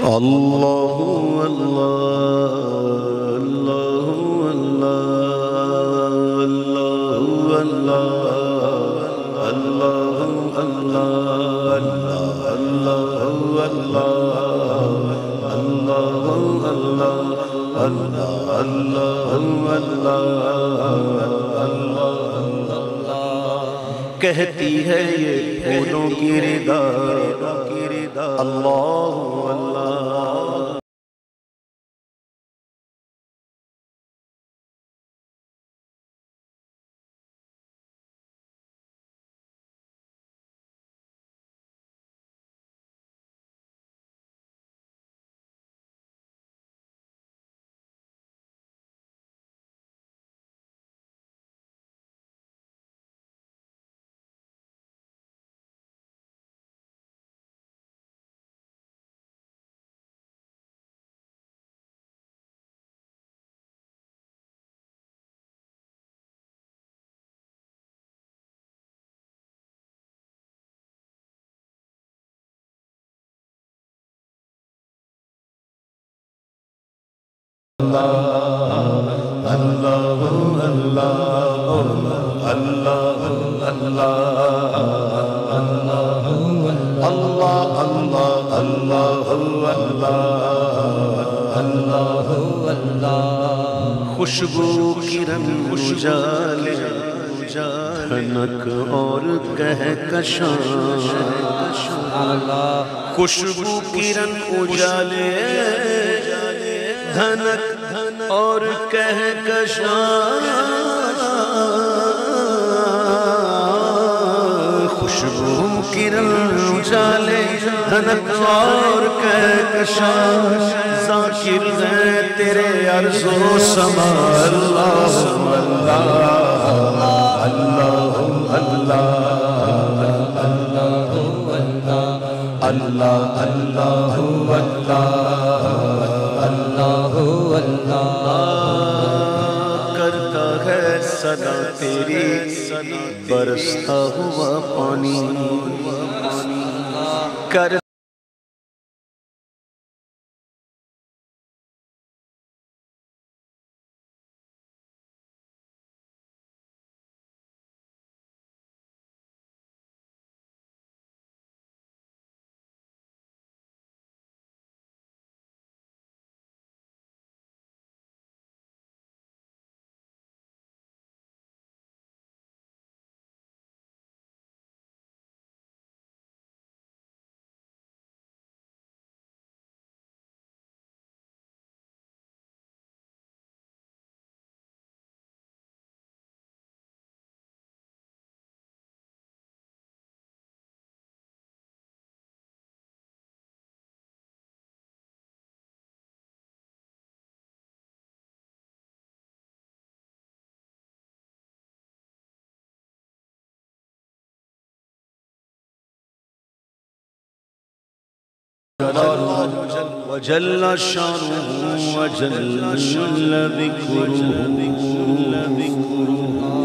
अल्लाहु अल्लाह अल्लाहु अल्लाह अल्लाहु अल्लाह अल्लाहु अल्लाह अल्लाहु अल्लाह अल्लाहु अल्लाह अल्लाहु अल्लाह। कहती है ये फूलों की रिदा अल्लाहु अल्लाह। अल्लाह अल्लाह अल्लाह अल्लाह अल्लाह अल्लाह अल्लाह अल्लाह अल्लाह। खुशबू किरण उजाले ठनक और कहकशां खुशबू किरण उजाले धनक और कहकशां खुशबू किरण उजाले धनक और कहकशां ज़ाकिर है तेरे अर्ज़ो समा अल्लाह अल्लाह अल्लाह अल्लाह अल्लाह अल्लाह करता है सदा तेरी बरसता हुआ पानी कर वजल्ल शानुहु वजल्ल ज़िक्रुहु